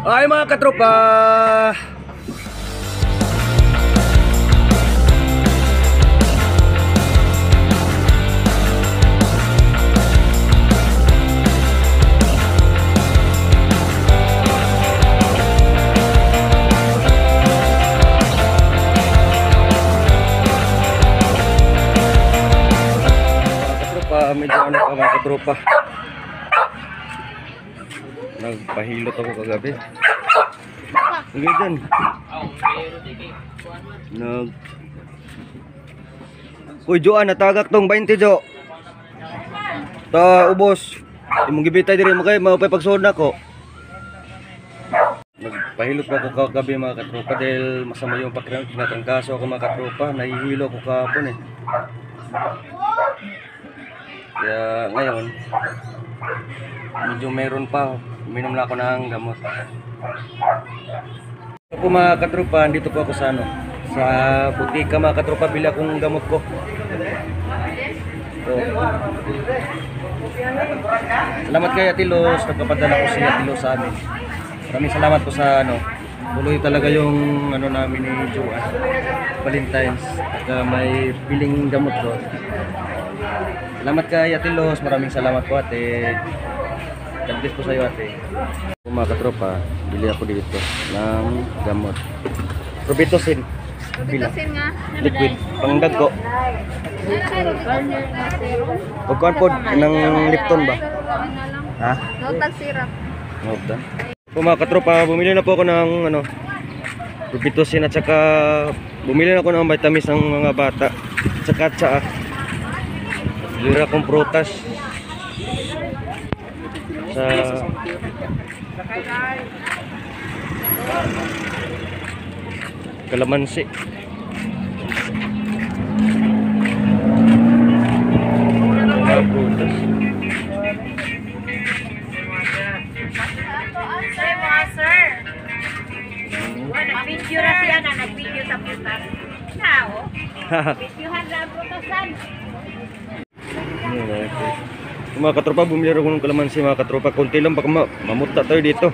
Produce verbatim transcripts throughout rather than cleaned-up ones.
Ay mga katropa, medyo ano pa mga katropa, nagpahilot ako kagabi. Sige dyan, nag uy Joan, natagak tong twenty Jo ta ubos imong gibitay diri mo kay mapay pagsuod nako. Nagpahilot pa ako kagabi mga katropa dahil masama yung pakiramdam, tinatangkaso ako mga katropa, nahihilo ako kahapon eh. Kaya ngayon medyo meron pa, uminom na ako ng gamot. Ito po mga katropa, dito po ako sa ano, sa butika mga katropa, bili akong gamot ko. So, salamat kay Ate Los, nagpapadala ko si Ate Los sa amin. Maraming salamat po sa ano, tuloy talaga yung ano namin ni Joan Valentine's, at uh, may biling gamot doon. Salamat kay Ate Los, maraming salamat po ate. God bless po sa iyo ate. Mga katropa, bili ako dito ng gamot. Robitussin. Robitussin nga. Liquid, pangdag ko. Huwag ko po ng Lipton ba? Ha? Notag syrup. Notag. Mga katropa, bumili na po ako ng ano, Robitussin at saka bumili na ako ng vitamins ng mga bata. Tsaka tsaa. Bili akong prutas sa kalamansi. Mga prutas. Nag-video na siya na, nag-video sa prutas. Now, videohan na ang prutasan. Mga katropa, bumili ako ng kalamansi mga katropa. Konti lang, baka ma mamuta tayo dito.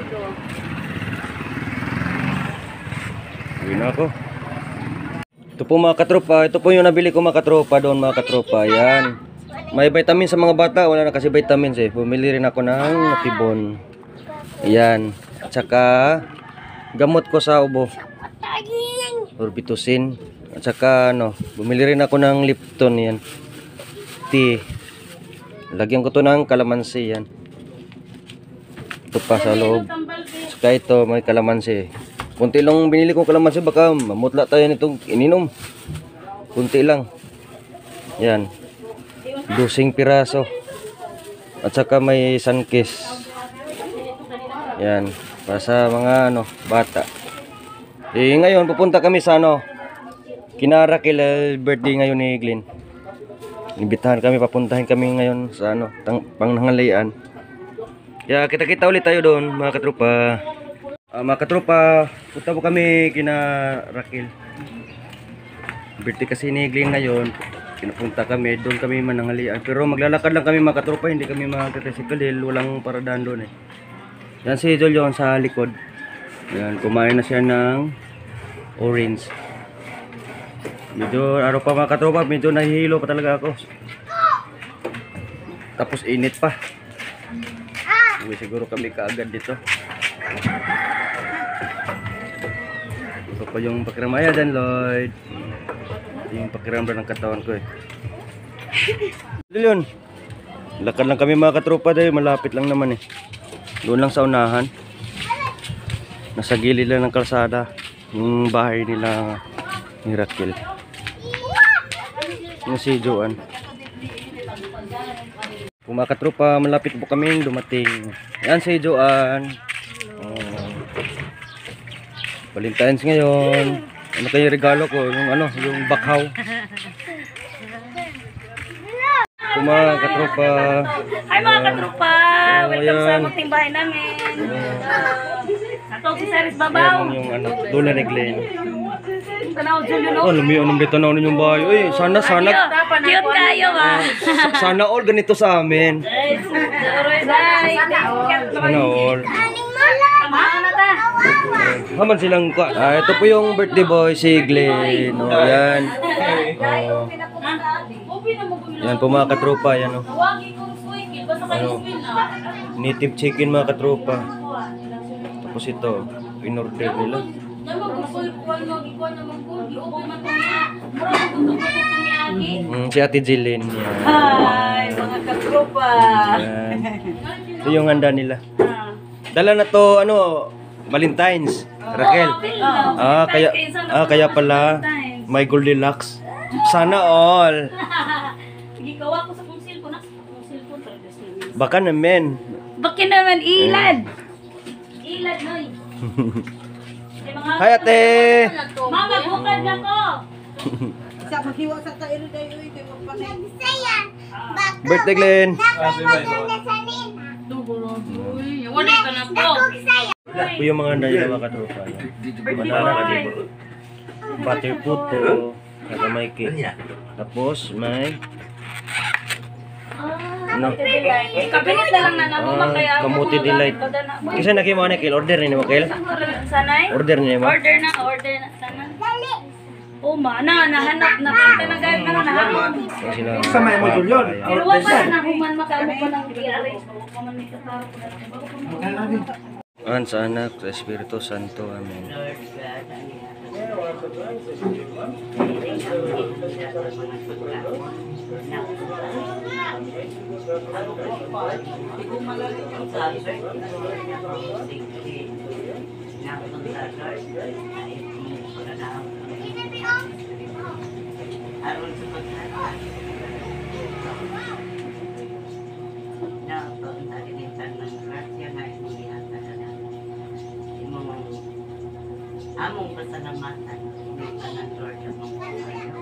Uwi na ako. Ito po mga katropa, ito po yung nabili ko mga katropa doon mga katropa. Yan, may vitamin sa mga bata, wala na kasi vitamins eh. Bumili rin ako ng Tibon. Yan, at saka gamot ko sa ubo, Robitussin. At saka ano, bumili rin ako ng Lipton. Yan, tea. Lagyan ko to ng kalamansi. Yan, ito pa sa loob. Saka ito may kalamansi. Kunti lang binili kong kalamansi, baka mamutla tayo nitong ininom. Kunti lang. Yan, dosing piraso. At saka may Sunkiss. Yan, para sa mga ano, bata. Eh ngayon pupunta kami sa ano, Kinarakil, birthday ngayon ni Glenn. Imbitahan kami, papuntahin kami ngayon sa ano, pangnangalian. Kaya kita-kita ulit tayo doon mga katropa. Uh, mga katropa, punta po kami kina Rakil. Birthday kasi ni Glenn ngayon. Kinapunta kami, doon kami mananghalian. Pero maglalakad lang kami mga katropa, hindi kami magta-tricycle dahil walang paradaan doon eh. Yan si Jolyon sa likod. Yan, kumain na siya ng orange. Medyo araw pa mga katropa, medyo nahihilo pa talaga ako. Tapos init pa. Uwi siguro kami kaagad dito. Ito pa yung pakiramaya dyan Lloyd. Ito yung pakiramdam ng katawan ko eh. Yun, lakad lang kami mga katropa dahil malapit lang naman eh. Doon lang sa unahan. Nasa gilid lang ng kalsada yung bahay nila ni Rakil. Yung si Joan. Kung mga katropa, malapit po kami dumating. Yan si Joan. Oh. Valentine's ngayon. Ano kayo regalo ko? Yung ano, yung bakhaw. Kung mga katropa. Hi mga katropa! Welcome sa munting bahay namin. Atong si Saris Babaw. Yan yung ano, doon na ni Glenn. Tanaw Julio no. Oh, lumiyon ng dito na yung bahay. Uy, sana sana Cute kayo ba? sana all ganito sa amin. Sana all. Sana all. Tama na ta. Haman silang kwa. Ah, ito po yung birthday boy si Glenn. Oh, yan. Oh. Yan po mga katropa, yan oh. Ano? Native chicken mga katropa. Tapos ito, in-order nila. Mm, si Ate Jillian yan. Hi, mga katropa. Yan. Ito yung handa nila. Dala na to, ano, Valentine's, Raquel. Ah, kaya ah, kaya pala may Goldilocks. Sana all. Sige, gawa ko sa kong cellphone. Nasa kong cellphone. Baka naman. Bakit naman ilad? Ilad, noy. Hi, ate. Mama, bukad na ko. Sa maghiwa sa tayo dayo ito magpanay. Birthday, Glenn. Wala ka na po. Ito yung mga handa nila mga katropa. Banana ka dito. Butter puto. Saka may cake. Tapos may ano? Kabinet na lang na namo Ah, kaya kamuti delight. Kasi naki mo na Kel, order ni mo Kel. Sanay? Order ni mo. Order na, order na sana. Oh, ma, na nahanap na pinta na gayud na nahanap. Kasi na. Sa may modul yun. Pero wa pa na human makamo pa ng i-arrange ko pa man nito para ko. An sa anak sa Espiritu Santo. Amen. Among pasalamatan, hindi ka ng Lord ang mga kayo,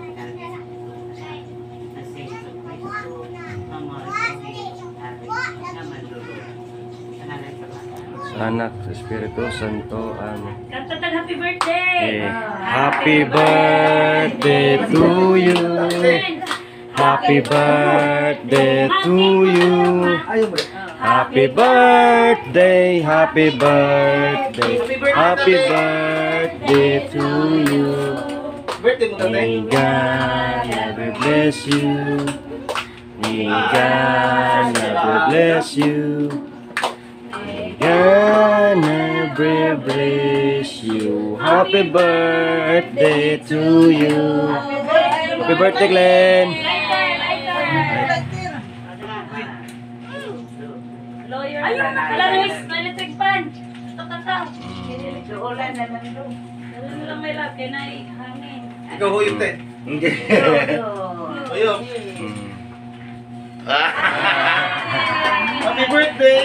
na sa Iso Cristo, mga na malulog. Sa nanay sa mga. Sa anak sa Espiritu Santo. Amen. Kanta tag happy birthday. Eh, happy birthday to you. Happy birthday to you. Happy birthday, happy birthday, happy birthday to you. May God never bless you. May God never bless you. May God never bless you. Happy birthday to you. Happy birthday, Glenn. Lawyer. Ayun, wala na miss, may electric fan. Ito kakaw. Ulan na lang doon. Dala mo lang may lab, kaya na hangin. Ikaw huyog te. Hindi. Huyog. Happy birthday!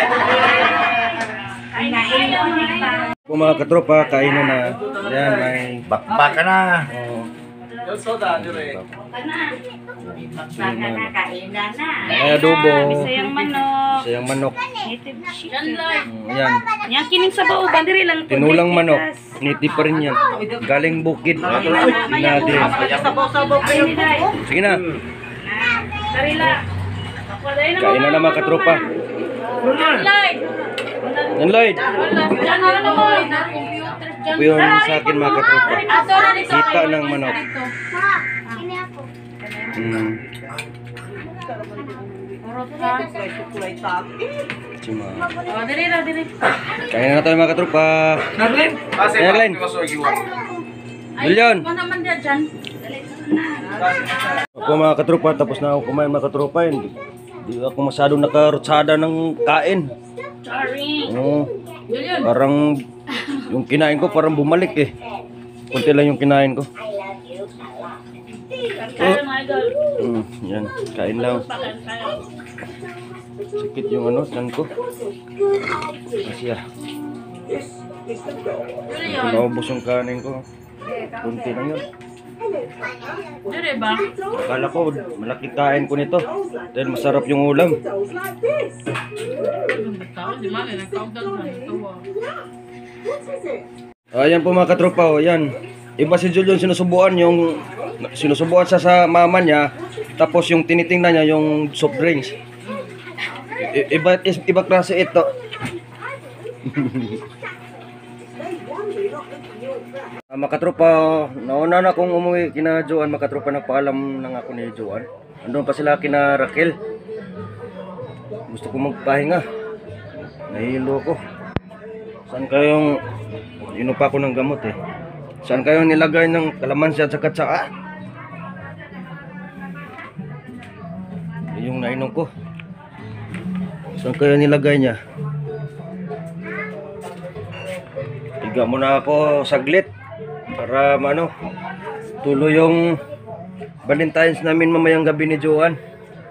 Ay, na ayaw na. Kung mga katropa, kainan na. Yan, may Bakbaka na. oh, Kana. Baka na, kainan na. may adobo, Bisayang manok. sayang manok. Native chicken. Lord. Mm, yan, Yan kining sa bao, bandiri lang. to. tinulang manok. Native pa rin yan. Galing bukid. Sinadi. Sabaw-sabaw kayo. Sige na. Karila. Kain na na mga katropa. Lloyd. Yan, Lloyd. Diyan na naman. Ito yung sa akin mga katropa. Ato na dito. Sita ng manok. Mm. Cima. Oh, dili ra, dili. Kain na tayo mga katropa. Narlin? Kasi Ayan, Glenn. Julian. Ano naman dia dyan? Ako mga katropa, tapos na ako kumain mga katropa. Hindi, hindi ako masyadong nakarutsada ng kain. Sorry. Oo. Parang yung kinain ko parang bumalik eh. Kunti lang yung kinain ko. Kaya mga idol. Mm, yan, kain lang. Pakan tayo. Sikit yung ano, tan ko. Kasi ah. Naubos yung kanin ko. Kunti lang yun. Dire ba? Akala ko malaking kain ko nito. Dahil masarap yung ulam. Ayan po mga katropa, oh, yan. Iba si Julian sinusubuan yung sinusubuan siya sa mama niya, tapos yung tinitingnan niya yung soft drinks. I- iba is- iba klase ito. Ah, makatropa, nauna na akong umuwi kina Joan, makatropa nagpaalam lang ako ni Joan. Andun pa sila kina Raquel. Gusto ko magpahinga. Nahilo ko. Saan kayong inupa ko ng gamot eh? Saan kayong nilagay ng kalamansi at saka tsaa? Yung nainom ko. Saan kayo nilagay niya? Higa muna ako saglit para ano, tuloy yung Valentine's namin mamayang gabi ni Joan.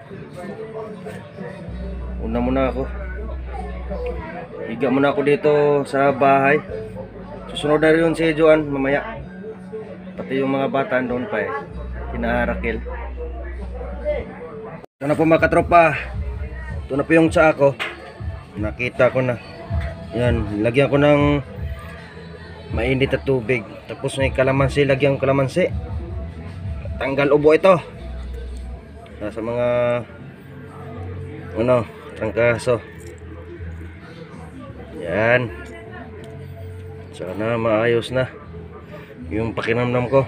Una muna ako. Higa muna ako dito sa bahay. Susunod na rin si Joan mamaya. Pati yung mga bata doon pa eh. Kina Raquel. Ito na po mga katropa. Ito na po yung tsaa ko. Nakita ko na. Yan, lagyan ko ng mainit na tubig. Tapos may kalamansi, lagyan ko kalamansi. Tanggal ubo ito. Nasa mga ano, trangkaso. Yan. Sana maayos na yung pakinamnam ko.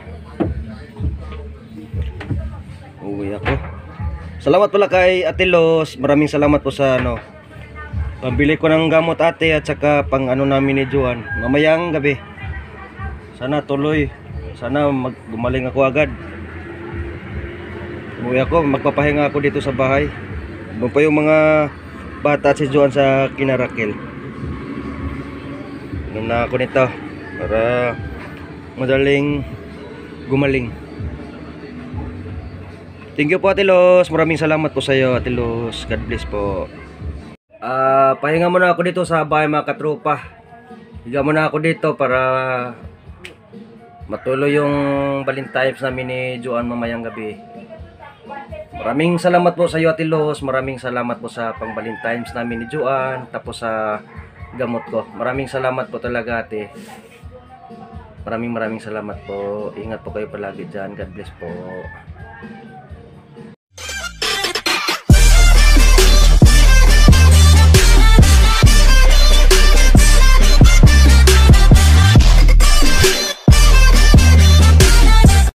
Uwi ako. Salamat pala kay Ate Los. Maraming salamat po sa ano, pambili ko ng gamot ate at saka pang ano namin ni Joan mamayang gabi. Sana tuloy. Sana mag gumaling ako agad. Uwi ako, magpapahinga ako dito sa bahay. Doon pa yung mga bata at si Joan sa kina Raquel. Inom na ako nito para madaling gumaling. Thank you po Ate Los. Maraming salamat po sa iyo Ate Los. God bless po. Ah, uh, pahinga muna ako dito sa bahay mga katropa. Higa muna ako dito para matuloy yung Valentine's namin ni Joan mamayang gabi. Maraming salamat po sa iyo Ate Los. Maraming salamat po sa pang Valentine's namin ni Joan. Tapos sa gamot ko. Maraming salamat po talaga ate. Maraming maraming salamat po. Ingat po kayo palagi dyan. God bless po.